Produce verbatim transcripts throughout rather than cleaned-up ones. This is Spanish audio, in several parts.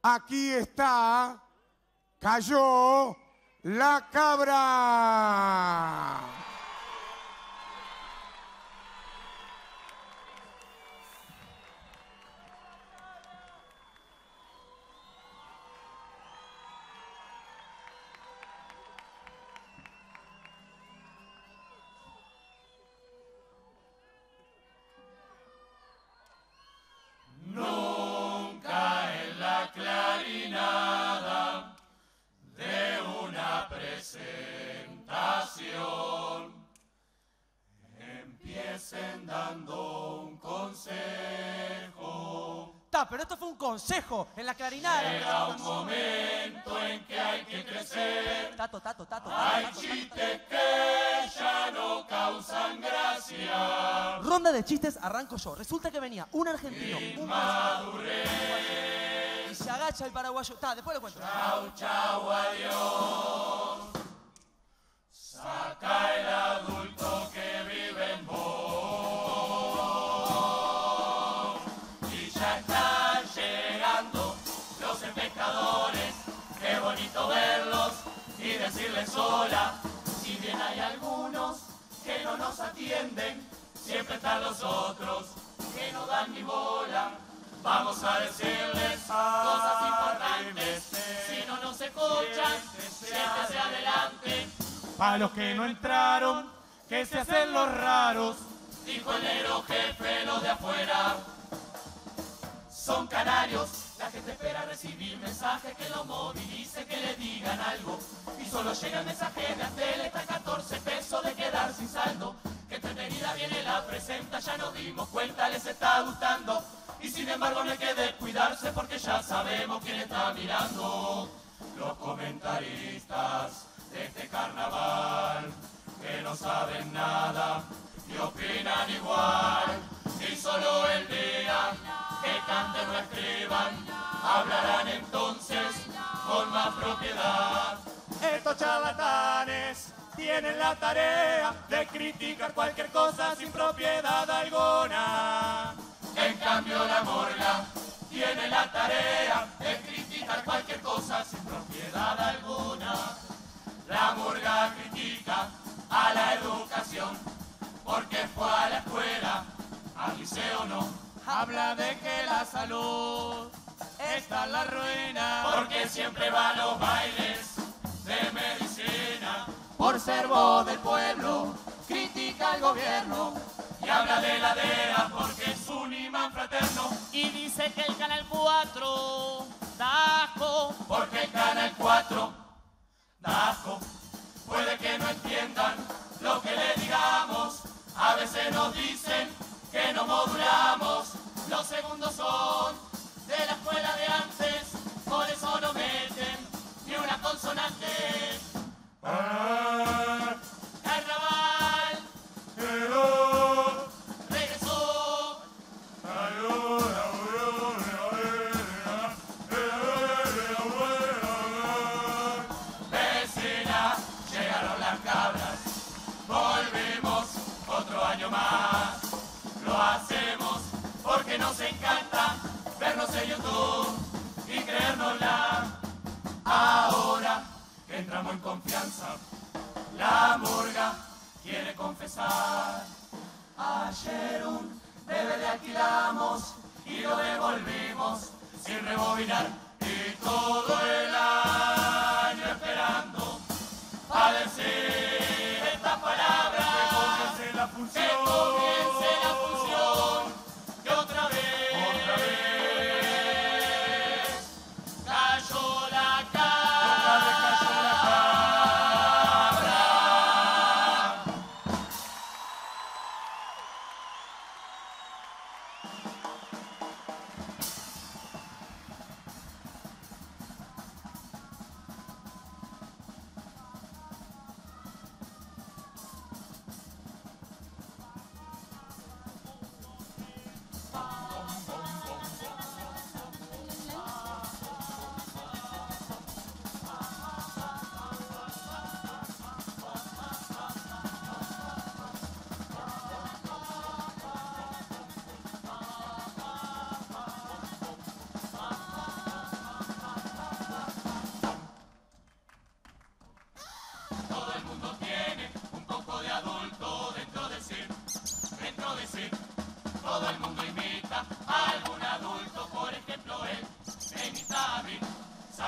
Aquí está, cayó la cabra. Nunca en la clarinada de una presentación empiecen dando un consejo. Ta, pero esto fue un consejo en la clarinada. Llega un momento en que hay que crecer. Tato, tato, tato. Hay tato, tato, chistes que ya no causan gracia. Ronda de chistes, arranco yo. Resulta que venía un argentino, un Madurez. y se agacha el paraguayo. Ta, después lo cuento. Chau, chau, adiós. Saca el adulto que vive en vos. Y ya están llegando los espectadores. Qué bonito verlos y decirles hola. Si bien hay algunos que no nos atienden, siempre están los otros que no dan ni bola. Vamos a decirles cosas importantes. Si no nos escuchan, siéntese adelante. Para los que no entraron, que se hacen los raros. Dijo el negro jefe, los de afuera son canarios. La gente espera recibir mensajes que lo movilice, que le digan algo. Y solo llega el mensaje de Antel, está catorce pesos de quedar sin saldo. Que entretenida viene la presenta, ya nos dimos cuenta, les está gustando. Y sin embargo no hay que descuidarse porque ya sabemos quién está mirando. Los comentaristas de este carnaval, que no saben nada y opinan igual. Y solo el día que canten o escriban, hablarán entonces con más propiedad. Estos charlatanes tienen la tarea de criticar cualquier cosa sin propiedad alguna. En cambio la morga tiene la tarea de criticar cualquier cosa sin propiedad alguna. La murga critica a la educación porque fue a la escuela, al liceo no. Habla de que la salud está en la ruina. Porque siempre va a los bailes de medicina. Por ser voz del pueblo, critica al gobierno. Y habla de la D E A porque es un imán fraterno. Y dice que el Canal cuatro da asco. Porque el Canal cuatro da asco. Puede que no entiendan lo que le digamos. A veces nos dicen que no modulamos. Los segundos son de la escuela de antes. Por eso no meten ni una consonante. Ah, Carnaval pero, regresó. Vecina, llegaron las cabras. Volvemos otro año más. Lo hacemos porque nos encanta vernos en YouTube y creérnosla. Ahora que entramos en confianza, la murga quiere confesar. Ayer un D V D alquilamos y lo devolvimos sin rebobinar. Y todo el año esperando a decir esta palabra. que comience la Que función. comience la función. Que otra vez, Otra vez. cayó la Otra vez cayó la cabra.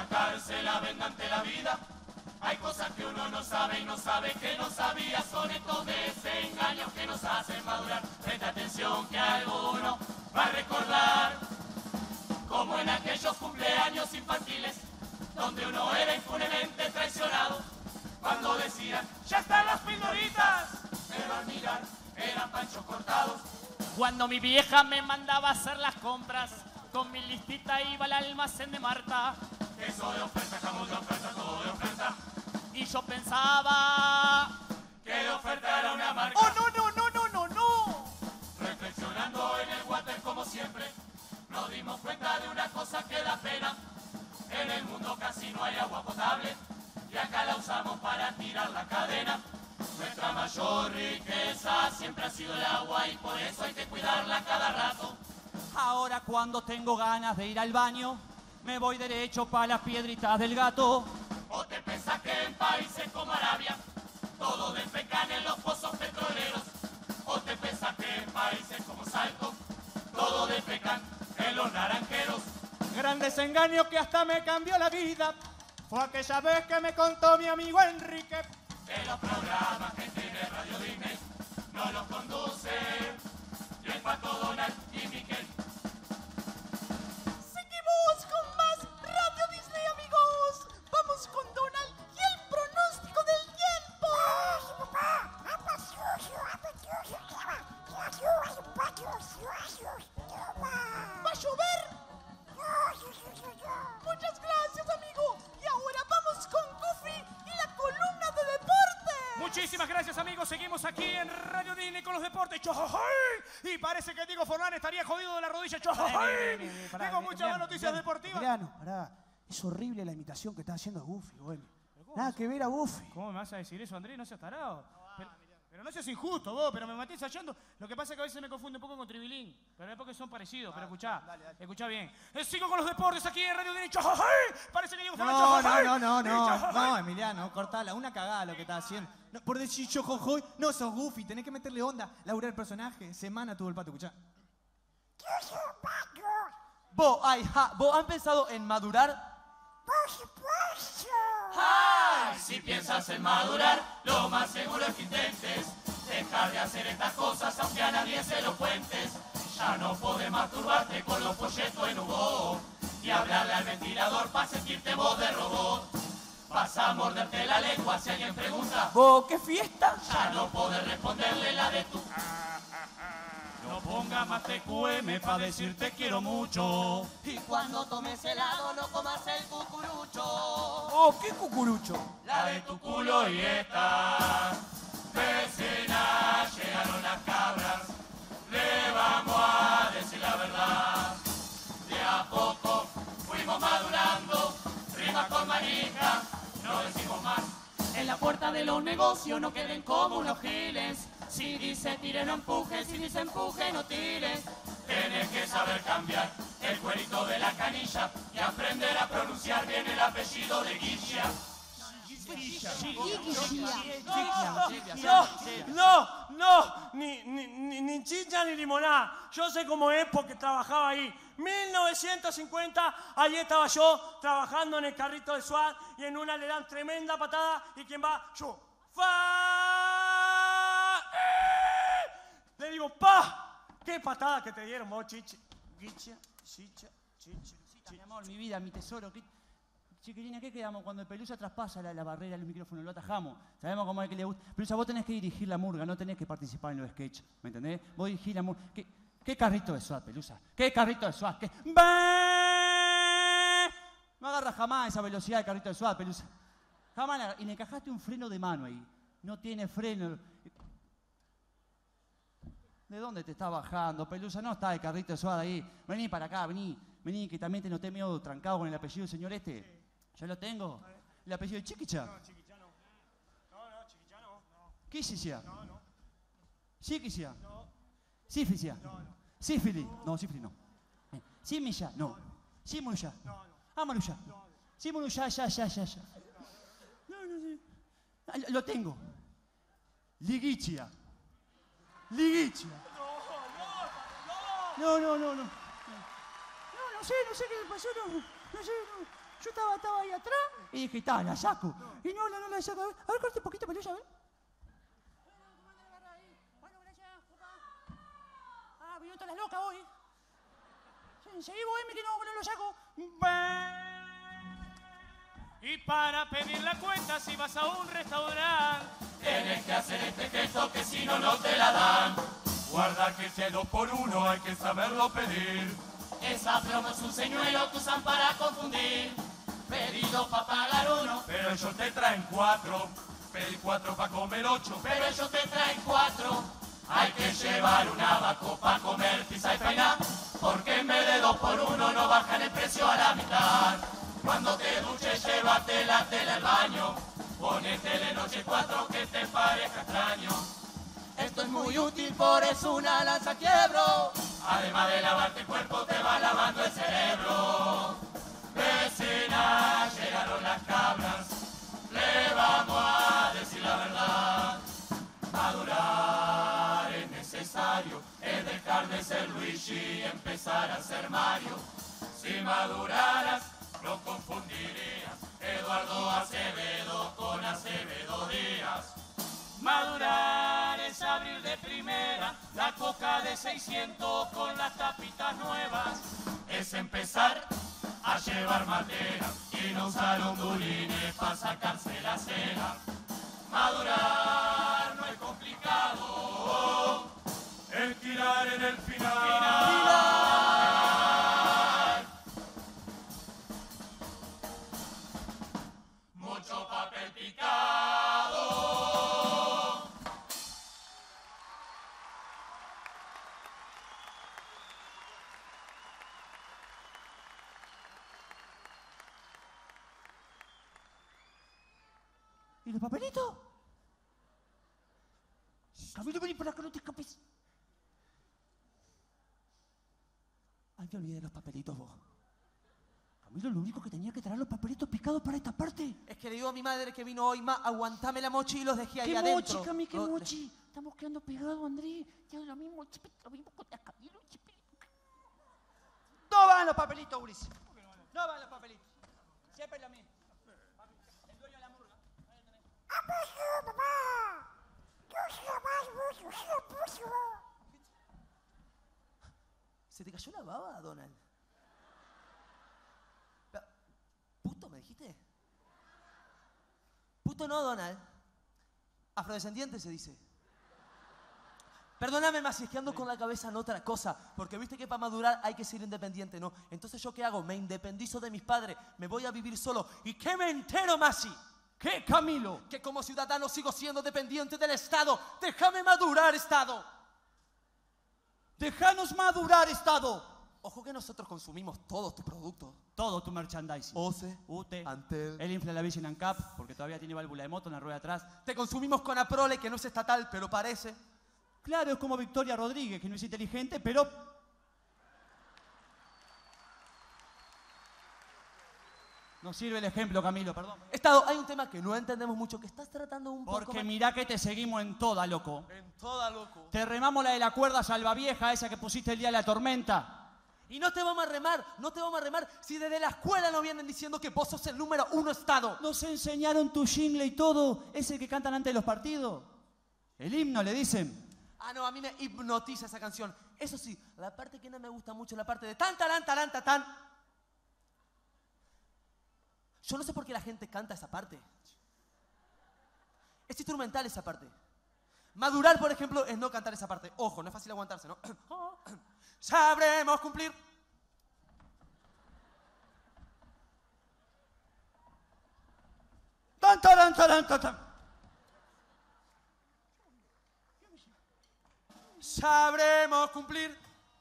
cárcel la venga ante la vida. Hay cosas que uno no sabe y no sabe que no sabía. Son estos desengaños que nos hacen madurar. Presta atención que alguno va a recordar, como en aquellos cumpleaños infantiles, donde uno era impunemente traicionado, cuando decían, ¡ya están las pildoritas! Pero al mirar, eran panchos cortados. Cuando mi vieja me mandaba a hacer las compras, con mi listita iba al almacén de Marta. Queso de oferta, jamón de oferta, todo de oferta. Y yo pensaba que de oferta era una marca. ¡oh, no, no, no, no, no, no! Reflexionando en el water como siempre, nos dimos cuenta de una cosa que da pena. En el mundo casi no hay agua potable y acá la usamos para tirar la cadena. Nuestra mayor riqueza siempre ha sido el agua y por eso hay que cuidarla cada rato. Ahora cuando tengo ganas de ir al baño, me voy derecho para las piedritas del gato. ¿O te pensás que en países como Arabia todos defecan en los pozos petroleros? ¿O te pensás que en países como Salto todos defecan en los naranjeros? Gran desengaño que hasta me cambió la vida fue aquella vez que me contó mi amigo Enrique que los programas que tiene Radio Disney no los conduce y el Pato Donald y Miquel. Seguimos con más Radio Disney, amigos. Vamos con Donald y el pronóstico del tiempo. ¿Va a llover? Muchas gracias, amigo. Y ahora vamos con Goofy y la columna de deporte. Muchísimas gracias, amigos. Seguimos aquí en Radio Disney con los deportes. ¡Chojojoy! Y parece que Diego Forlán estaría jodido de la rodilla. ¡Chojojoy! Tengo muchas más noticias deportivas. Emiliano, pará. Es horrible la imitación que está haciendo Goofy, güey. Nada que ver a Goofy. ¿Cómo me vas a decir eso, Andrés? No seas tarado. Pero, pero no seas injusto, vos, pero me maté ensayando. Lo que pasa es que a veces me confundo un poco con Tribilín. Pero es porque son parecidos. Pero escuchá, escuchá bien. Eh, sigo con los deportes aquí en Radio Disney. ¡Chojojoy! Parece que Diego Forlán. No, no, ¡Chojojoy! no, no, no, ¡Chojojoy! no, Emiliano, cortala, una cagada lo que estás haciendo. No, por decir yo, jojoy, no sos Goofy, tenés que meterle onda, laburar el personaje. Semana tuvo el pato, escuchá. ¿Vos, ay, ja, ¿vos han pensado en madurar? Por supuesto. ¡Ay! Si piensas en madurar, lo más seguro es que intentes dejar de hacer estas cosas aunque a nadie se lo cuentes. Ya no podés masturbarte con los folletos en Hugo y hablarle al ventilador para sentirte voz de robot. Vas a morderte la lengua si alguien pregunta. ¿Vos qué fiesta? Ya no podés responderle la de tu. No ponga más T Q M pa' decirte quiero mucho. Y cuando tomes helado no comas el cucurucho. Oh, ¿qué cucurucho? La de tu culo y esta. Vecina, llegaron las cabras. Le vamos a decir la verdad. De a poco fuimos madurando. Rima con manija, no decimos más. En la puerta de los negocios no queden como unos giles. Si dice tire no empuje, si dice empuje no tires. Tenés que saber cambiar el cuerito de la canilla y aprender a pronunciar bien el apellido de Guilla. No, no, no, ni, ni, ni, ni chicha ni limonada. Yo sé cómo es porque trabajaba ahí. mil novecientos cincuenta, allí estaba yo trabajando en el carrito de SWAT y en una le dan tremenda patada y ¿quién va? Yo. ¡Fa! Le digo, ¡pa! ¡Qué patada que te dieron vos, chicha! Chicha, chicha, chicha. Mi amor, mi vida, mi tesoro. ¿Qué... Chiquilina, ¿qué quedamos? Cuando el Pelusa traspasa la, la barrera del micrófono, lo atajamos. Sabemos cómo es que le gusta. Pelusa, vos tenés que dirigir la murga, no tenés que participar en los sketches. ¿Me entendés? Vos dirigís la murga. ¿Qué, qué carrito de SWAT, Pelusa? ¿Qué carrito de SWAT? ¿Qué? No agarra jamás esa velocidad de carrito de SWAT, Pelusa. Jamás. La... Y le encajaste un freno de mano ahí. No tiene freno. ¿De dónde te está bajando, Pelusa? No está el carrito de SWAT ahí. Vení para acá, vení. Vení, que también te noté medio trancado con el apellido del señor este. ¿Ya lo tengo? ¿El apellido de Chiquicha? No, Chiquicha no. No, no, Chiquicha no. no. ¿Qué hiciste? No, no. ¿Chiquicha? No. ¿Síficia? No, no. ¿Sífilis? No, sífilis no. Eh, ¿Similla? No. ¿Simuya? No, no. ¿Amaruya? No, no. ¿Simuya? Ya, ya, ya, ya. No, no sé. Ah, lo tengo. Liguichia. Liguichia. No, no, no. No, no, no, no. No, no, no sé, no sé qué me pasó, no, no sé, no. Yo estaba, estaba ahí atrás y dije, está, la saco. Y no, no, no la saco. A ver, a ver, corte un poquito pelusa, a ver. Bueno, gracias, papá. Ah, vino toda la loca hoy. Seguí, bohemio, que no, no lo saco. Y para pedir la cuenta si vas a un restaurante, tienes que hacer este gesto que si no, no te la dan. Guarda que si hay dos por uno hay que saberlo pedir. Esa promo es un señuelo que usan para confundir. Pedido pa' pagar uno, pero ellos te traen cuatro. Pedí cuatro pa' comer ocho, pero ellos te traen cuatro. Hay que llevar un abaco pa' comer pizza y peinar, porque en vez de dos por uno no bajan el precio a la mitad. Cuando te duches, llévate la tela al baño. Ponete de noche cuatro que te parezca extraño. Esto es muy útil, por eso una lanza quiebro. Además de lavarte el cuerpo, te va lavando el cerebro. Vecina, llegaron las cabras. Le vamos a decir la verdad. Madurar es necesario, es dejar de ser Luigi y empezar a ser Mario. Si maduraras, no confundirías Eduardo Acevedo con Acevedo Díaz. madurar es abrir de primera la coca de seiscientos con las tapitas nuevas. Es empezar a llevar matera y no usar ondulines para sacarse la cera. Madurar no es complicado, es tirar en el final. final. Mucho papel picado. ¿Y los papelitos? Camilo, vení para acá, no te escapes. Ay, me olvidé de los papelitos, vos. Camilo, lo único que tenía que traer los papelitos picados para esta parte. Es que le digo a mi madre que vino hoy, ma, aguantame la mochi y los dejé ahí ¿Qué adentro. mochi, Cami, qué Oh, mochi? Estamos quedando pegados, Andrés. Ya lo mismo, lo mismo con la Camilo. No van los papelitos, Ulises. No van los papelitos. Siempre lo mismo. El dueño de la murga. ¿Ha pasado, mamá? Yo jamás vos, yo se lo puso. ¿Se te cayó la baba, Donald? Pa- ¿Puto me dijiste? Puto no, Donald. Afrodescendiente se dice. Perdóname más si es que ando con la cabeza en otra cosa, porque viste que para madurar hay que ser independiente, ¿no? Entonces, ¿yo qué hago? Me independizo de mis padres, me voy a vivir solo. ¿Y qué me entero, Masi? ¿Qué, Camilo? Que como ciudadano sigo siendo dependiente del Estado. ¡Déjame madurar, Estado! ¡Déjanos madurar, Estado! Ojo que nosotros consumimos todos tus productos. Todo tu merchandising. Oce, U T, Antel. el infla la Vision and Cap, porque todavía tiene válvula de moto en la rueda de atrás. Te consumimos con Aprole, que no es estatal, pero parece. Claro, es como Victoria Rodríguez, que no es inteligente, pero... No sirve el ejemplo, Camilo, perdón. Estado, hay un tema que no entendemos mucho, que estás tratando un poco... Porque más- mirá que te seguimos en toda, loco. En toda, loco. Te remamos la de la cuerda salvavieja, esa que pusiste el día de la tormenta. Y no te vamos a remar, no te vamos a remar si desde la escuela nos vienen diciendo que vos sos el número uno Estado. Nos enseñaron tu jingle y todo, ese que cantan antes de los partidos. El himno, le dicen. Ah, no, a mí me hipnotiza esa canción. Eso sí, la parte que no me gusta mucho es la parte de tan, tan, tan, tan, tan. Yo no sé por qué la gente canta esa parte. Es instrumental esa parte. Madurar, por ejemplo, es no cantar esa parte. Ojo, no es fácil aguantarse, ¿no? Sabremos cumplir. Tan, taran, taran, tan, tan. Sabremos cumplir.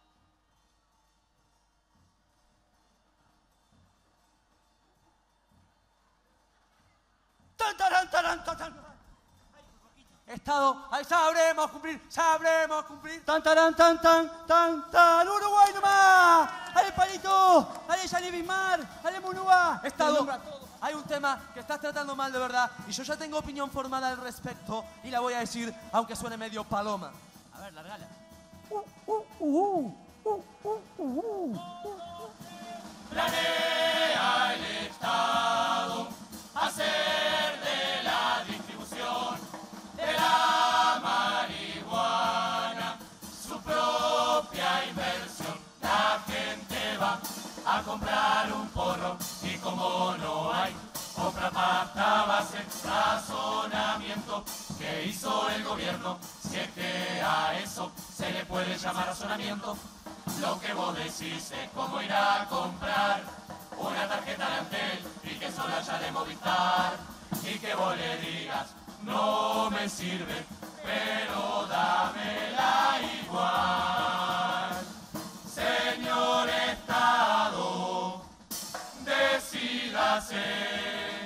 Tan, taran, taran, tan, tan. Estado, ahí sabremos cumplir, sabremos cumplir. Tan, taran, tan, tan, tan, tan. Uruguay nomás. Ale Palito, ale Yali Bismar, ale Munúa. Estado, hay un tema que estás tratando mal de verdad y yo ya tengo opinión formada al respecto y la voy a decir aunque suene medio paloma. A ver, largala. Uh, uh, uh, uh, uh, uh, uh, uh. planea el Estado hacer de la distribución de la marihuana su propia inversión. La gente va a comprar un porro y como no hay compra pasta base, razonamiento que hizo el gobierno, si es que a eso se le puede llamar razonamiento. Lo que vos decís es cómo ir a comprar una tarjeta de Antel y que solo haya de Movistar y que vos le digas no me sirve, pero dámela igual. Señor Estado, decídase.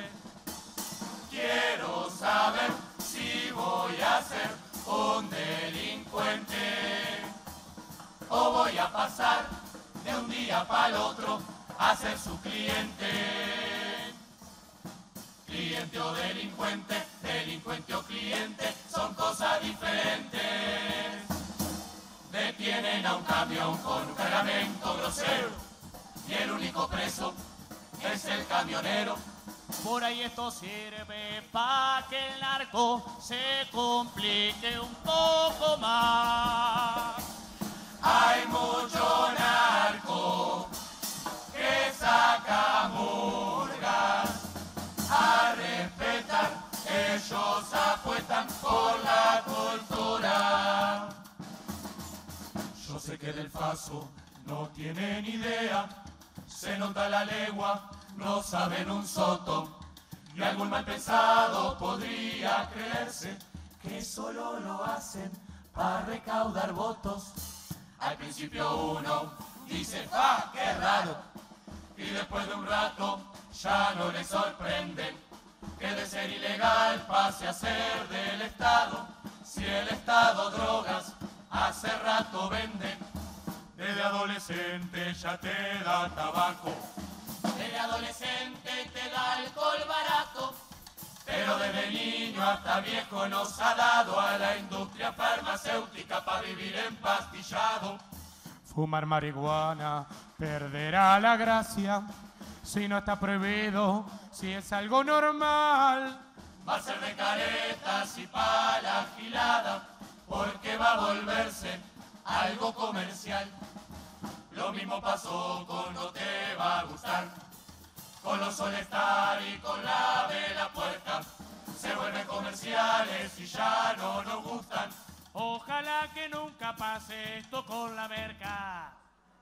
Quiero saber si voy a ser un delincuente o voy a pasar de un día para el otro a ser su cliente. Cliente o delincuente, delincuente o cliente, son cosas diferentes. Detienen a un camión con un cargamento grosero y el único preso es el camionero. Por ahí esto sirve para que el narco se complique un poco más. Hay mucho narco que saca murgas a respetar. Ellos apuestan por la cultura. Yo sé que del Faso no tienen idea. Se nota la legua, no saben un soto. Y algún mal pensado podría creerse que solo lo hacen para recaudar votos. Al principio uno dice, ¡ah, qué raro! Y después de un rato ya no le sorprende que de ser ilegal pase a ser del Estado. Si el Estado drogas hace rato vende. Desde adolescente ya te da tabaco. Desde adolescente te da alcohol barato. Pero desde niño hasta viejo nos ha dado a la industria farmacéutica para vivir empastillado. Fumar marihuana perderá la gracia si no está prohibido, si es algo normal. Va a ser de caretas y pala afilada, porque va a volverse algo comercial. Lo mismo pasó con No Te Va a Gustar, con los Solestar y con la Vela Puerca. Se vuelven comerciales y ya no nos gustan. Ojalá que nunca pase esto con la merca.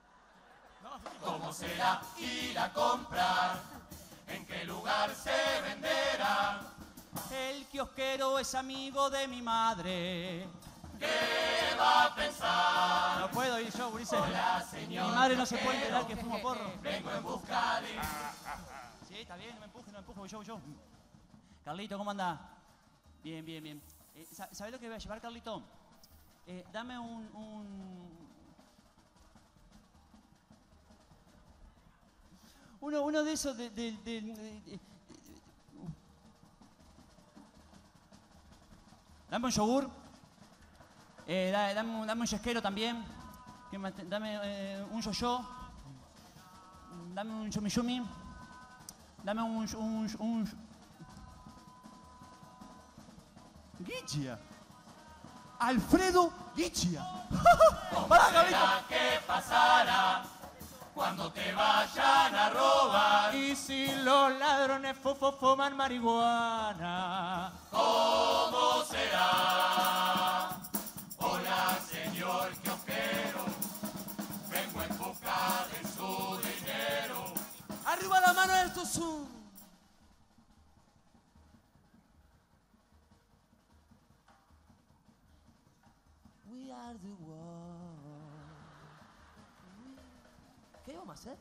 ¿Cómo será ir a comprar? ¿En qué lugar se venderá? El kiosquero es amigo de mi madre. ¿Qué va a pensar? No puedo ir yo, Ulises. Hola, señor. Mi madre no se puede enterar que fumo porro. Vengo en busca de... Sí, está bien, no me empuje, no me empuje, voy yo, voy yo. Carlito, ¿cómo andás? Bien, bien, bien. Eh, ¿Sabés lo que voy a llevar, Carlito? Eh, dame un, un... Uno, uno de esos de... de, de, de, de dame un yogur. Eh, dame, dame, dame un yesquero también. Que me, dame eh, un yo-yo. Dame un yumi yumi. Dame un... un, un Guichia. Alfredo Guichia. ¿Cómo será que pasará cuando te vayan a robar? Y si los ladrones fofo fuman marihuana. ¿Cómo será? Hola, señor kiosquero, vengo en busca de su dinero. ¡Arriba la mano del Tuzú! We are the world. ¿Qué íbamos a hacer?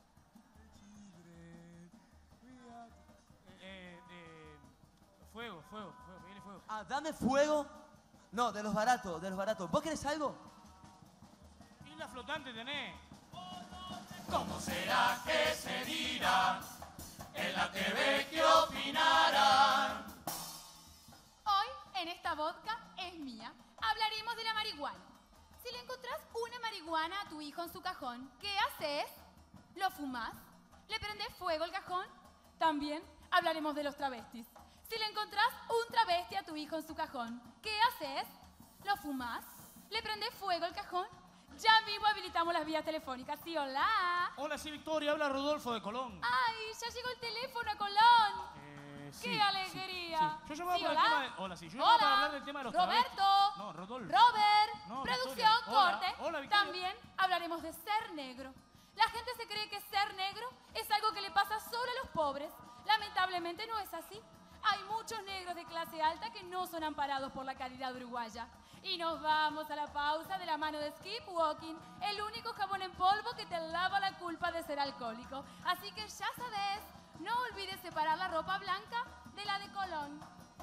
Eh, eh, fuego, fuego, fuego, que viene fuego. Ah, dame fuego. No, de los baratos, de los baratos. ¿Vos querés algo? Isla flotante tenés. ¿Cómo será que se dirá en la T V que opinarán? Hoy, en esta vodka es mía, hablaremos de la marihuana. Si le encontrás una marihuana a tu hijo en su cajón, ¿qué haces? ¿Lo fumás? ¿Le prendés fuego el cajón? También hablaremos de los travestis. Si le encontrás un travesti a tu hijo en su cajón, ¿qué haces? ¿Lo fumás? ¿Le prendés fuego el cajón? Ya mismo habilitamos las vías telefónicas. Sí, hola. Hola, sí, Victoria. Habla Rodolfo de Colón. Ay, ya llegó el teléfono a Colón. Eh, sí, ¡Qué alegría! sí, sí. Yo llamaba Sí, para el hola. tema de... Hola, sí. Yo llamaba Hola. para hablar del tema de los Roberto. travestis. No, Rodolfo. Robert. No, Producción, Victoria. Hola. corte. Hola, Victoria. También hablaremos de ser negro. La gente se cree que ser negro es algo que le pasa solo a los pobres. Lamentablemente no es así. Hay muchos negros de clase alta que no son amparados por la caridad uruguaya. Y nos vamos a la pausa de la mano de Skip Walking, el único jabón en polvo que te lava la culpa de ser alcohólico. Así que ya sabes, no olvides separar la ropa blanca de la de Colón.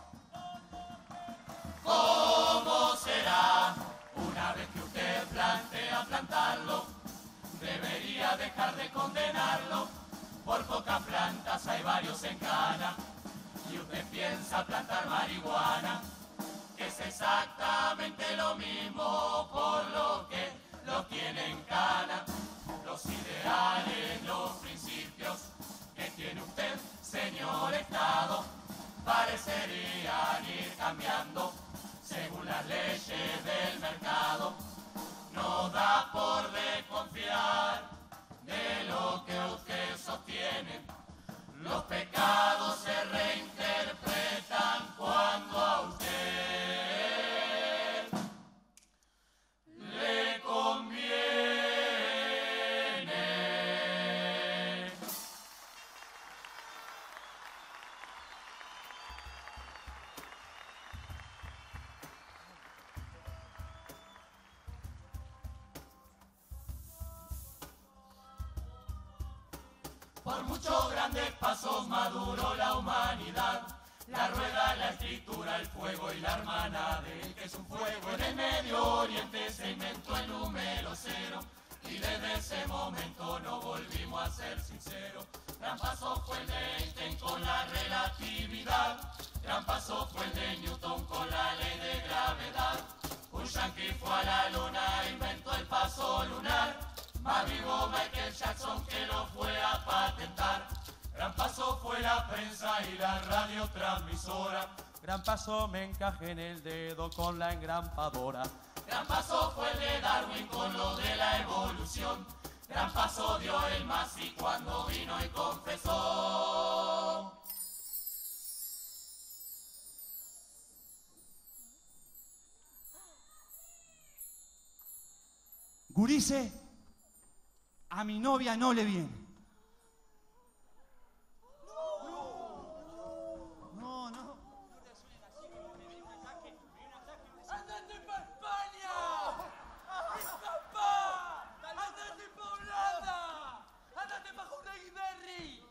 ¿Cómo será una vez que usted plantea plantarlo? Debería dejar de condenarlo. Por pocas plantas hay varios en cana. Y usted piensa plantar marihuana, que es exactamente lo mismo por lo que lo tiene en cana. Los ideales, los principios que tiene usted, señor Estado, parecerían ir cambiando según las leyes del mercado. No da por desconfiar de lo que usted sostiene. Los pecados se reinterpretan cuando a usted le conviene. Por muchos grandes pasos maduró la humanidad. La rueda, la escritura, el fuego y la hermana del que es un fuego. En el Medio Oriente se inventó el número cero y desde ese momento no volvimos a ser sinceros. Gran paso fue el de Einstein con la relatividad. Gran paso fue el de Newton con la ley de gravedad. Un yanqui fue a la luna e inventó el paso lunar. Más vivo Michael Jackson que lo fue a patentar. Gran paso fue la prensa y la radiotransmisora. Gran paso me encajé en el dedo con la engrampadora. Gran paso fue el de Darwin con lo de la evolución. Gran paso dio el Masi cuando vino y confesó. Gurice, a mi novia no le viene. No, no. ¡Andate pa' España! ¡Escapá! ¡Andate pa' Holanda! ¡Andate pa' Jauregui Berry!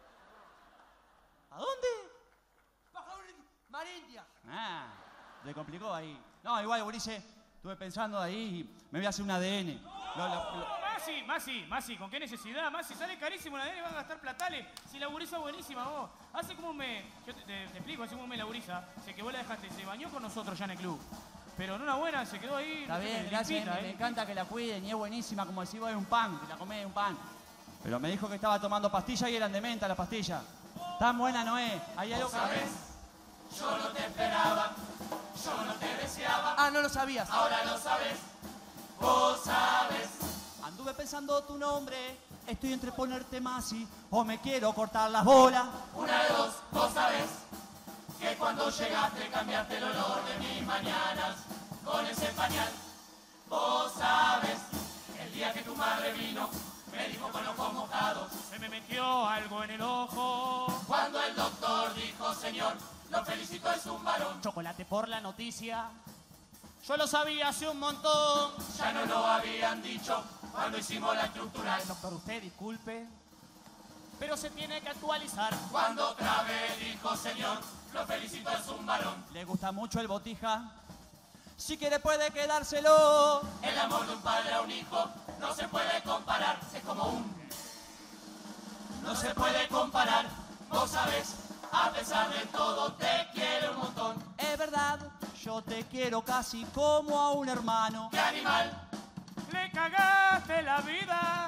¿A dónde? ¡Pa' Jauregui Marindia! Ah, le complicó ahí. No, igual, Gurice, estuve pensando ahí y me voy a hacer un A D N. Lo- lo- lo- Masi, Masi, Masi, ¿con qué necesidad? Masi, sale carísimo la A D N, van a gastar platales. Si la gurisa es buenísima, vos. Hace como me... Yo te, te- te explico, hace como me la gurisa. Se que vos la dejaste, se bañó con nosotros ya en el club. Pero no una buena, se quedó ahí... Está no sé, bien, gracias, limpita, me, ¿eh? me encanta que la cuiden y es buenísima, como decís vos, es un pan, que la comés, es un pan. Pero me dijo que estaba tomando pastillas y eran de menta las pastillas. Tan buena no es. Hay algo que... ¿Sabes? Yo no te esperaba, yo no te deseaba. Ah, no lo sabías. Ahora lo sabes, vos sabes. Anduve pensando tu nombre, estoy entre ponerte Masi o me quiero cortar las bolas. Una de dos, vos sabes que cuando llegaste cambiaste el olor de mis mañanas con ese pañal. Vos sabes, el día que tu madre vino, me dijo con ojos mojados. Se me metió algo en el ojo. Cuando el doctor dijo, señor, lo felicito, es un varón. Chocolate por la noticia. Yo lo sabía hace un montón. Ya no lo habían dicho cuando hicimos la estructural. Doctor, usted disculpe, pero se tiene que actualizar. Cuando otra vez dijo, señor, lo felicito, es un varón. ¿Le gusta mucho el botija? Si quiere puede quedárselo. El amor de un padre a un hijo no se puede comparar. Es como un... No se puede comparar. Vos sabés, a pesar de todo, te quiero un montón. Es verdad, yo te quiero casi como a un hermano. ¡Qué animal! Le cagaste la vida. Es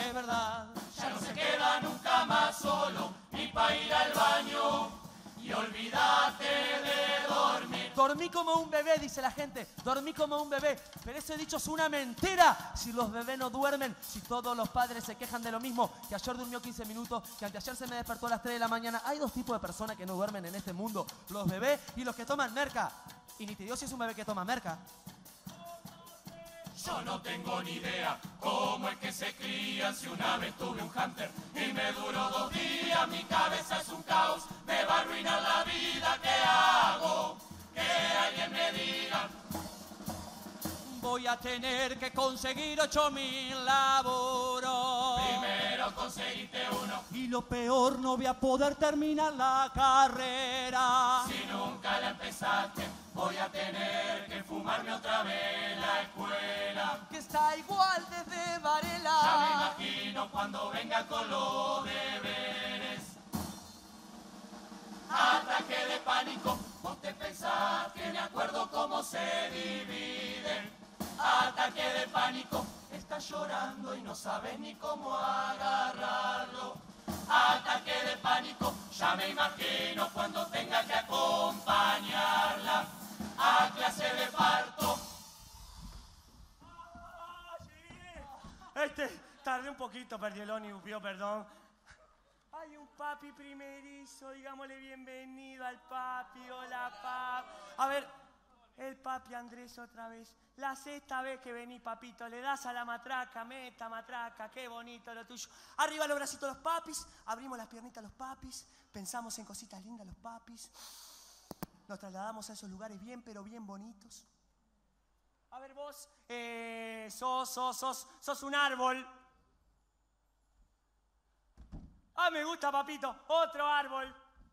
es verdad. Ya no se queda nunca más solo, ni para ir al baño. Y olvídate de dormir. Dormí como un bebé, dice la gente. Dormí como un bebé. Pero ese dicho es una mentira. Si los bebés no duermen, si todos los padres se quejan de lo mismo, que ayer durmió quince minutos, que anteayer se me despertó a las tres de la mañana. Hay dos tipos de personas que no duermen en este mundo. Los bebés y los que toman merca. Y ni te digo si es un bebé que toma merca. Yo no tengo ni idea cómo es que se crían. Si una vez tuve un hunter y me duró dos días, mi cabeza es un caos, me va a arruinar la vida. ¿Qué hago? Que alguien me diga. Voy a tener que conseguir ocho mil laburos. Primero conseguiste uno. Y lo peor, no voy a poder terminar la carrera. Si nunca la empezaste, voy a tener que fumarme otra vez la escuela. Que está igual desde Varela. Ya me imagino cuando venga con los deberes. Ataque de pánico, vos te pensás que me acuerdo cómo se divide. Ataque de pánico, estás llorando y no sabes ni cómo agarrarlo. Ataque de pánico, ya me imagino cuando tenga que acompañarla a clase de parto. Este, tardé un poquito, perdí el ónibus, pido perdón. Hay un papi primerizo, digámosle bienvenido al papi, hola papi. A ver, el papi Andrés otra vez. La sexta vez que vení, papito, le das a la matraca, meta matraca, qué bonito lo tuyo. Arriba los bracitos los papis, abrimos las piernitas los papis, pensamos en cositas lindas los papis. Nos trasladamos a esos lugares bien, pero bien bonitos. A ver vos, eh, sos, sos, sos, sos un árbol. Ah, me gusta, papito, otro árbol.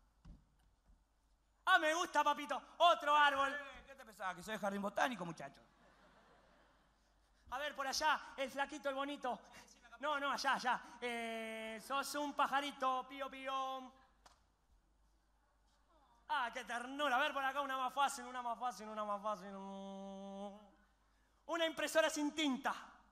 Ah, me gusta, papito, otro árbol. ¿Qué te pensabas? ¿Que soy jardín botánico, muchacho? A ver, por allá, el flaquito, el bonito. No, no, allá, allá. Eh, sos un pajarito, pío, pío. Ah, qué ternura. A ver, por acá una más fácil, una más fácil, una más fácil. Una impresora sin tinta.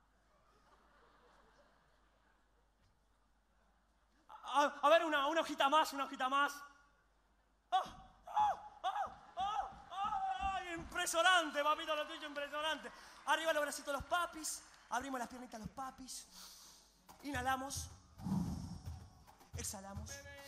A, a ver, una, una hojita más, una hojita más. ¡Ah! ¡Ah! ¡Ah! ¡Ah! ¡Ah! ¡Ay, impresionante, papito, lo tuyo, impresionante! Arriba los bracitos los papis, abrimos las piernitas los papis, inhalamos, exhalamos.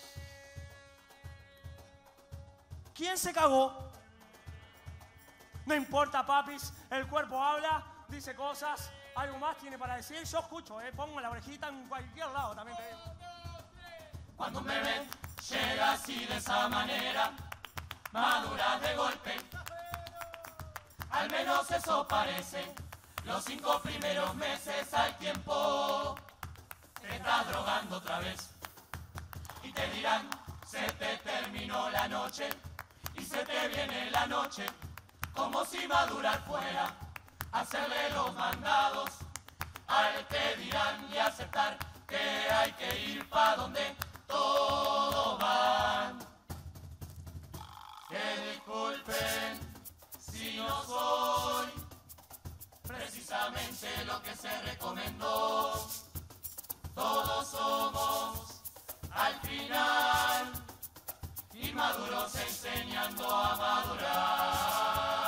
¿Quién se cagó? No importa, papis, el cuerpo habla, dice cosas, algo más tiene para decir, yo escucho, eh, pongo la orejita en cualquier lado también. Te... Cuando un bebé llega así de esa manera, madura de golpe. Al menos eso parece. Los cinco primeros meses al tiempo te estás drogando otra vez. Y te dirán, se te terminó la noche. Y se te viene la noche. Como si madurar fuera hacerle los mandados al que dirán y aceptar que hay que ir pa' donde todos van. Que disculpen si no soy precisamente lo que se recomendó. Todos somos al final inmaduros enseñando a madurar.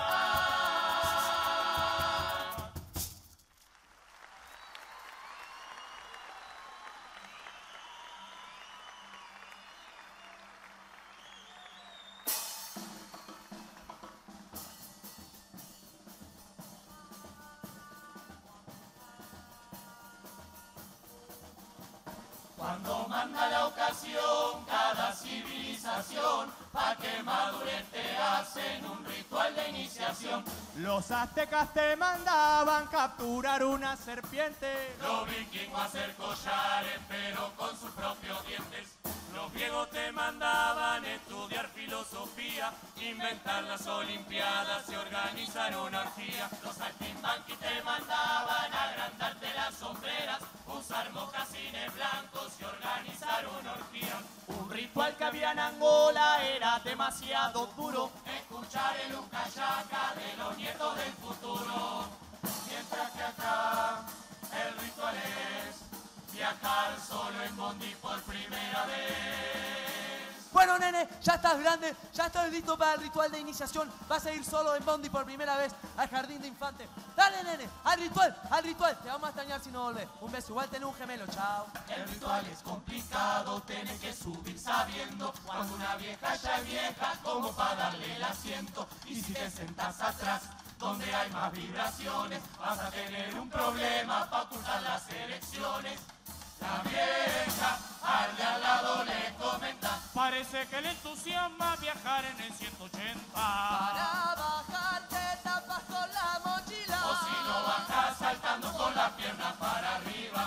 Cuando manda la ocasión, cada civilización, pa' que madure te hacen un ritual de iniciación. Los aztecas te mandaban capturar una serpiente. Los vikingos hacer collares, pero con sus propios dientes. Los griegos te mandaban estudiar filosofía, inventar las olimpiadas y organizar una orgía. Los saltimbanquis te mandaban agrandarte las sombreras, usar mocasines blancos y organizar una orgía. Un ritual que había en Angola era demasiado duro. Escuchar el ucayaca de los nietos del futuro. Mientras que acá el ritual es viajar solo en bondi por primera vez. Bueno, nene, ya estás grande, ya estás listo para el ritual de iniciación. Vas a ir solo en bondi por primera vez al jardín de infantes. Dale, nene, al ritual, al ritual. Te vamos a extrañar si no volvés. Un beso, igual tenés un gemelo, chao. El ritual es complicado, tenés que subir sabiendo cuando una vieja ya es vieja, como para darle el asiento. Y si te sentás atrás, donde hay más vibraciones, vas a tener un problema para ocultar las erecciones. La vieja al de al lado le comenta: parece que le entusiasma viajar en el ciento ochenta. Para bajarte tapas con la mochila. O si no bajas saltando con la pierna para arriba.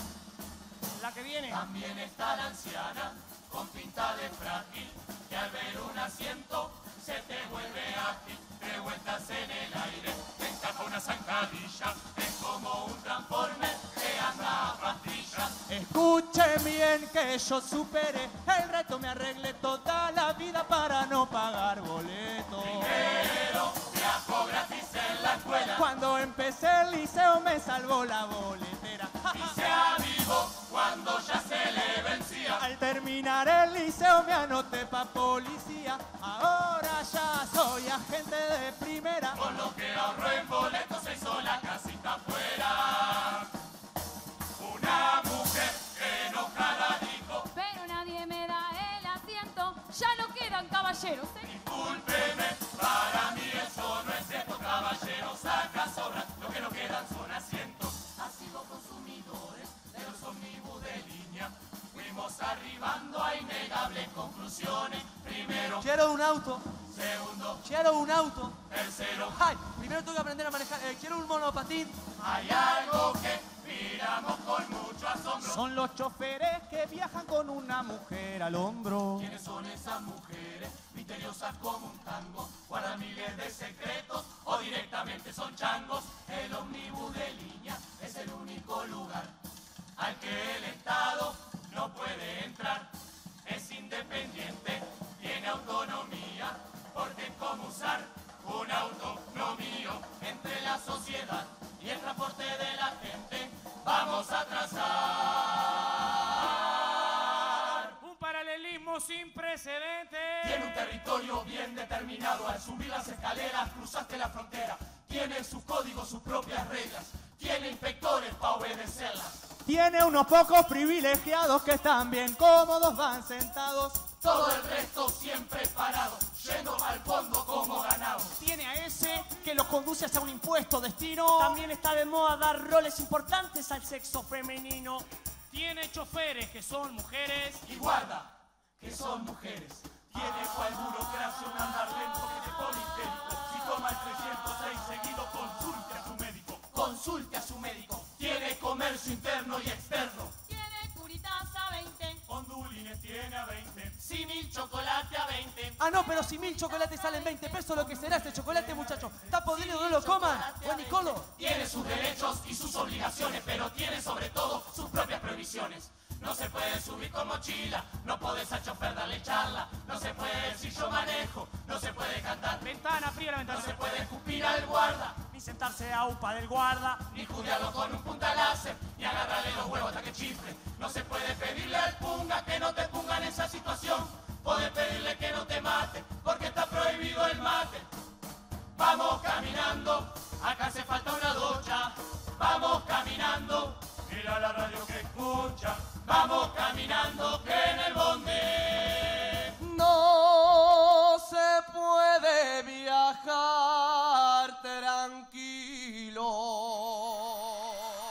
La que viene. También está la anciana con pinta de frágil, que al ver un asiento se te vuelve ágil. Te vueltas en el aire, te encaja una zancadilla, es como un transformer que anda a pastillas. Escuchen bien que yo superé el reto, me arreglé toda la vida para no pagar boleto. Primero viajo gratis en la escuela, Cuando empecé el liceo me salvó la boletera. y se avivó cuando ya se le vencía. Al terminar el liceo me anoté pa' policía. Ahora ya soy agente de primera. Con lo que ahorro en boletos se hizo la casita afuera. Una mujer enojada dijo: Pero nadie me da el asiento, ya no quedan caballeros, ¿eh? discúlpeme, para mí eso no es cierto. Caballeros, acá sobran, lo que no quedan son asientos. Así los consumidores de los ómnibus de línea fuimos arribando a innegables conclusiones. Primero, Quiero un auto. segundo, Quiero un auto. tercero. Ay, primero tengo que aprender a manejar. Eh, quiero un monopatín. Hay algo que miramos con mucho asombro. Son los choferes que viajan con una mujer al hombro. ¿Quiénes son esas mujeres misteriosas como un tango? Guardan miles de secretos o directamente son changos. El ómnibus de línea es el único lugar al que el Estado no puede entrar. Es independiente, tiene autonomía, porque es como usar un auto no mío. Entre la sociedad y el transporte de la gente vamos a trazar Un paralelismo sin precedentes. Tiene un territorio bien determinado. Al subir las escaleras cruzaste la frontera. Tiene sus códigos, sus propias reglas. Tiene inspectores para obedecerlas. Tiene unos pocos privilegiados que están bien cómodos, van sentados. Todo el resto siempre parado, yendo al fondo como ganado. Tiene a ese que lo conduce hacia un impuesto destino. También está de moda dar roles importantes al sexo femenino. Tiene choferes que son mujeres. Y guarda, que son mujeres. Tiene cual burocracia un andar lento que te pone histérico. Si toma el trescientos seis seguido, consulte a su médico. Consulte a su médico. Tiene comercio interno y externo. Tiene curitas a veinte. Ondulines tiene a veinte. Simil chocolate a veinte. Ah, no, pero si mil chocolates salen veinte pesos, lo que será este chocolate, muchacho. Está podrido, no lo coman. Buen Nicolo. Tiene sus derechos y sus obligaciones, pero tiene sobre todo sus propias prohibiciones. No se puede subir con mochila, no podés al chofer darle charla, no se puede decir yo manejo, no se puede cantar, Ventana, fría la ventana. no se puede escupir al guarda, Ni sentarse a upa del guarda. ni judiarlo con un punta láser, ni agarrarle los huevos hasta que chifle. No se puede pedirle al punga que no te ponga en esa situación. Podés pedirle que no te mate, porque está prohibido el mate. Vamos caminando, acá hace falta una ducha. Vamos caminando, mira la radio que escucha. Vamos caminando que en el bondi No se puede viajar tranquilo.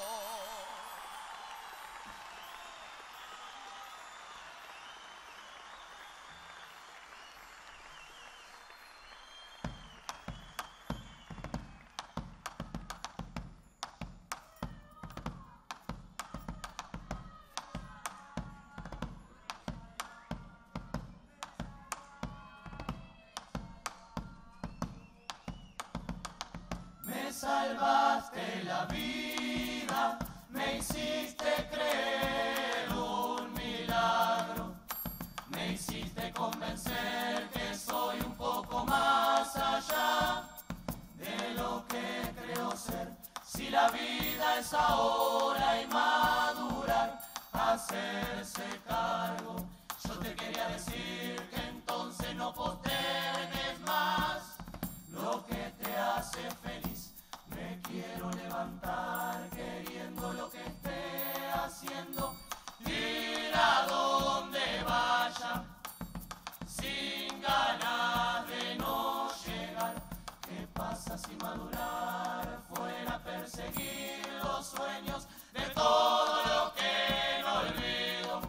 me salvaste la vida, me hiciste creer un milagro, me hiciste convencer que soy un poco más allá de lo que creo ser. Si la vida es ahora y madurar, hacerse cargo. Yo te quería decir que entonces no postergues más lo que te hace feliz. Me quiero levantar queriendo lo que esté haciendo, ir a donde vaya sin ganas de no llegar. ¿Qué pasa si madurar fuera a perseguir los sueños de todo lo que no olvido?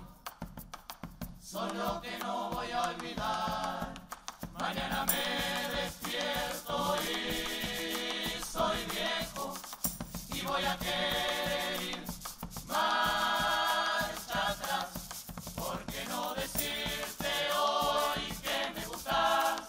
Solo que no voy a olvidar. Mañana me despierto y soy viejo y voy a querer ir marcha atrás. ¿Por qué no decirte hoy que me gustas?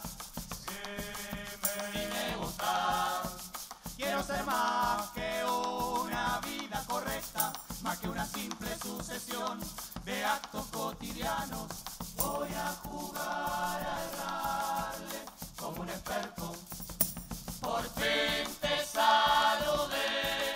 Que me gustas. Quiero ser más que una vida correcta, más que una simple sucesión de actos cotidianos. Voy a jugar a errarle como un experto. Por fin te saludé.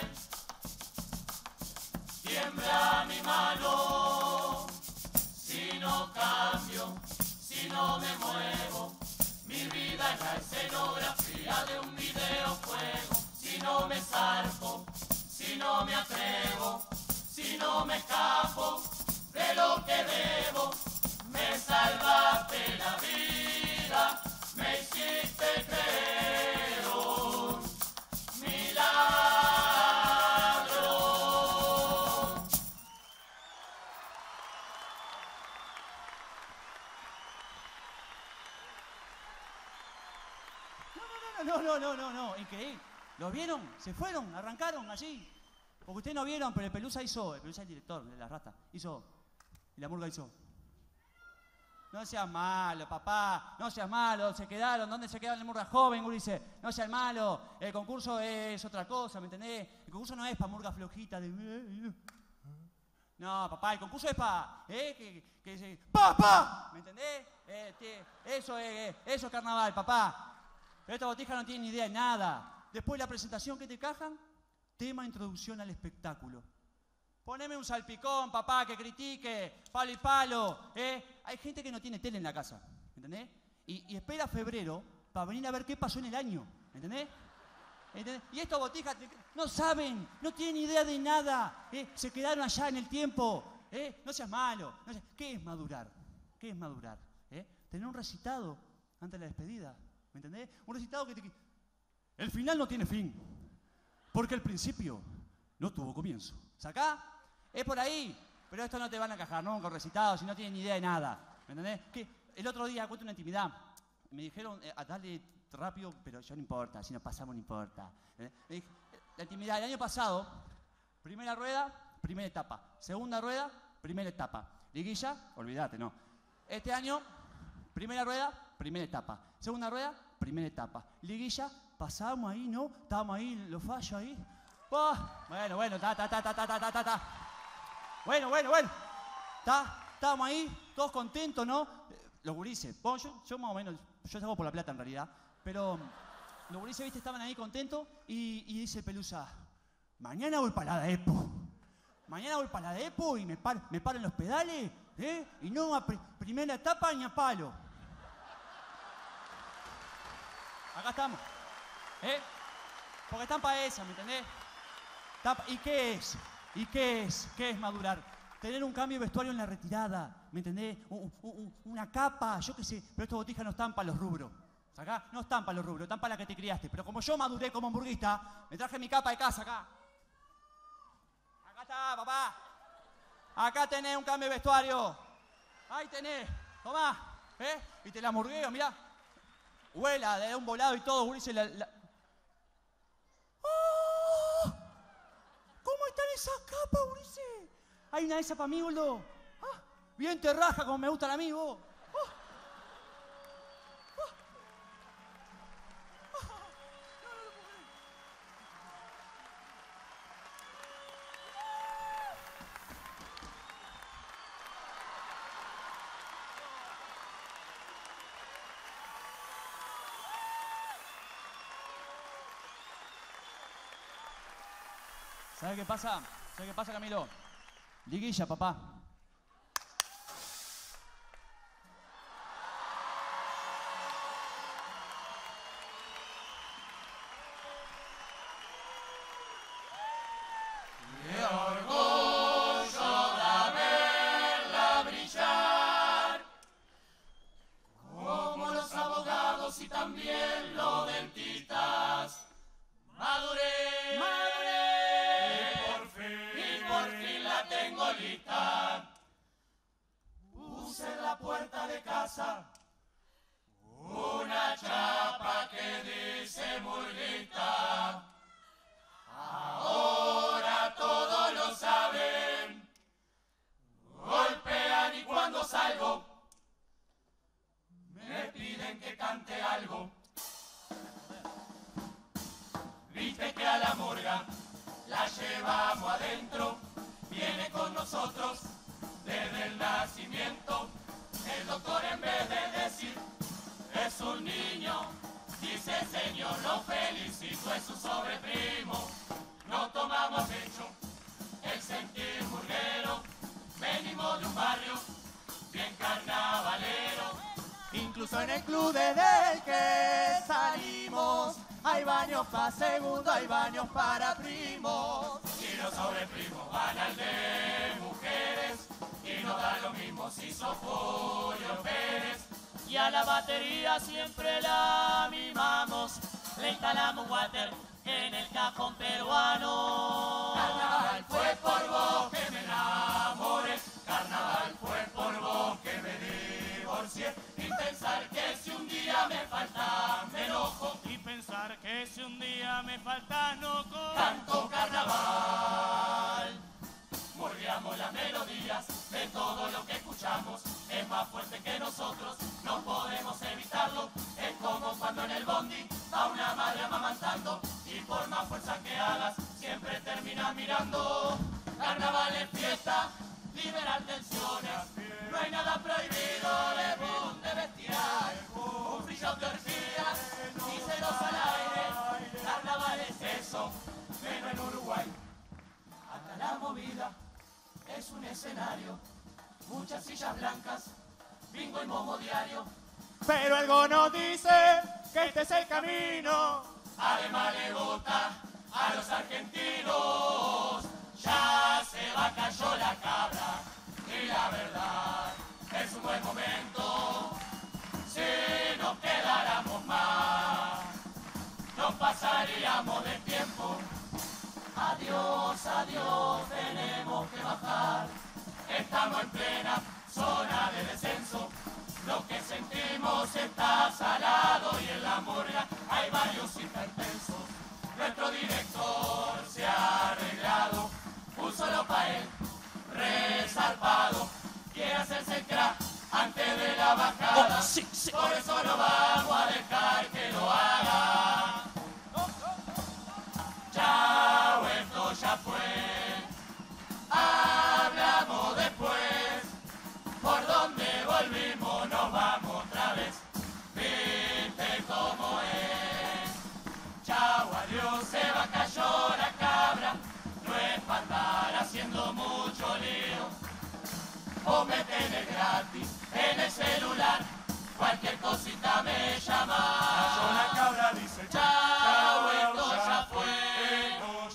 Tiembla mi mano. Si no cambio, si no me muevo, mi vida es la escenografía de un videojuego. Si no me zarpo, si no me atrevo, si no me escapo de lo que debo, me salvaste la vida, me hiciste creer un milagro. No, no, no, no, no, increíble. ¿Los vieron? ¿Se fueron? ¿Arrancaron así? Porque ustedes no vieron, pero el Pelusa hizo, el Pelusa es el director de La Rata, hizo, y la Murga hizo. No seas malo, papá, no seas malo, se quedaron, ¿dónde se quedaron el Murga joven? Uno dice, no seas malo, el concurso es otra cosa, ¿me entendés? El concurso no es para Murga flojita de... No, papá, el concurso es para, ¿eh? Que, que se... ¡Papá! ¿Me entendés? Eh, te, eso, es, eh, eso es carnaval, papá. Pero esta botija no tiene ni idea de nada. Después de la presentación, ¿qué te cajan? Tema introducción al espectáculo. Poneme un salpicón, papá, que critique, palo y palo. ¿eh? Hay gente que no tiene tele en la casa, ¿entendés? Y, y espera febrero para venir a ver qué pasó en el año, ¿entendés? ¿Entendés? Y estos botijas no saben, no tienen idea de nada. ¿eh? Se quedaron allá en el tiempo. ¿eh? No seas malo. No seas... ¿Qué es madurar? ¿Qué es madurar? ¿eh? Tener un recitado antes de la despedida, ¿me entendés? Un recitado que te... El final no tiene fin, porque el principio no tuvo comienzo. ¿Sacá? Es por ahí, pero esto no te van a encajar nunca, recitados, si no tienen ni idea de nada. ¿Me entendés? Que el otro día, cuento una intimidad, me dijeron, eh, a darle rápido, pero yo no importa, si nos pasamos no importa. ¿eh? Me dije, la intimidad del año pasado, primera rueda, primera etapa. Segunda rueda, primera etapa. Liguilla, olvídate, no. Este año, primera rueda, primera etapa. Segunda rueda, primera etapa. Liguilla, pasamos ahí, ¿no? Estábamos ahí, los fallos ahí. Oh, bueno, bueno, ta, ta, ta, ta, ta, ta, ta, ta. Bueno, bueno, bueno. Ta, estábamos ahí, todos contentos, ¿no? Eh, Los gurises. Bueno, yo, yo más o menos, yo salgo por la plata en realidad. Pero los gurises, viste, estaban ahí contentos y, y dice Pelusa, mañana voy para la Depo. Mañana voy para la Depo y me, par, me paro en los pedales, ¿eh? Y no a pr primera etapa ni a palo. Acá estamos. ¿Eh? Porque están para esa, ¿me entendés? ¿Y qué es? ¿Y qué es? ¿Qué es madurar? Tener un cambio de vestuario en la retirada, ¿me entendés? Un, un, una capa, yo qué sé. Pero estos botijas no están para los rubros. ¿Sacá? No están para los rubros, están para la que te criaste. Pero como yo maduré como hamburguista, me traje mi capa de casa acá. Acá está, papá. Acá tenés un cambio de vestuario. Ahí tenés. Tomá. ¿Eh? Y te la hamburgueo, mirá. Huela, de un volado y todo, gurises, la... la... ¡Oh! ¿Cómo están esas capas, gurises? Hay una de esas para mí, boludo. Ah, bien te raja como me gustan a mí, vos. Oh. Oh. Oh. ¿Sabes qué pasa? ¿Sabes qué pasa, Camilo? Liguilla, papá. casa. Una chapa que dice murguita. Ahora todos lo saben. Golpean y cuando salgo me piden que cante algo. Viste que a la murga la llevamos adentro. Viene con nosotros desde el nacimiento. El doctor en vez de decir es un niño, dice señor, lo felicito, es su sobreprimo. No tomamos pecho el sentir murguero. Venimos de un barrio bien carnavalero. Incluso en el club desde el que salimos hay baños para segundo, hay baños para primos. Y los sobreprimos van al de mujeres y nos da lo mismo si sos Julio Pérez. Y a la batería siempre la mimamos, le instalamos water en el cajón peruano. Carnaval fue por vos que me enamoré, carnaval fue por vos que me divorcié. Y pensar que si un día me falta me enojo. Y pensar que si un día me falta no co- Canto carnaval. Murgueamos las melodías de todo lo que escuchamos. Es más fuerte que nosotros, no podemos evitarlo. Es como cuando en el bondi a una madre amamantando. Y por más fuerza que hagas, siempre terminas mirando. Carnaval es fiesta, liberar tensiones. No hay nada prohibido, de boom, de bestial. Un brillo de orgías y celos al aire. Carnaval es eso, pero en Uruguay. Acá la movida es un escenario. Muchas sillas blancas, bingo y momo diario. Pero algo nos dice que este es el camino. Además le gusta a los argentinos. Ya se va, cayó la cabra. Y la verdad es un buen momento. Si nos quedáramos más, no pasaríamos del tiempo. Adiós, adiós, tenemos que bajar. Estamos en plena zona de descenso. Lo que sentimos está salado y en la murga hay varios hipertensos. Nuestro director se ha arreglado, un solo pa' él, resarpado. Quiere hacerse el crack antes de la bajada. Oh, sí, sí. Por eso no vamos a dejar que lo haga. Chao, esto ya fue. Hablamos después. Por donde volvimos nos vamos otra vez. Viste cómo es. Chao, adiós, se va, cayó la cabra. No es para andar haciendo mucho lío. Vos me tenés gratis en el celular. Cualquier cosita me llama. Cayó la cabra, dice. Chao, esto ya fue.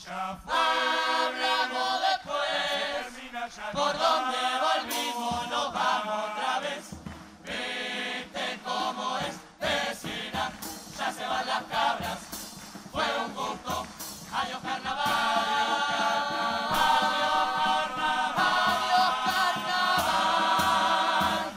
Hablamos después. Por donde volvimos nos vamos otra vez. Viste cómo es, vecina. Ya se van las cabras. Fue un gusto. Adiós carnaval. Adiós carnaval. Adiós carnaval.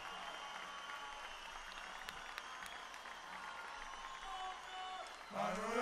Carnaval.